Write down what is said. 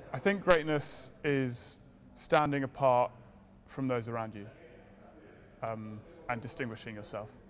I think greatness is standing apart from those around you and distinguishing yourself.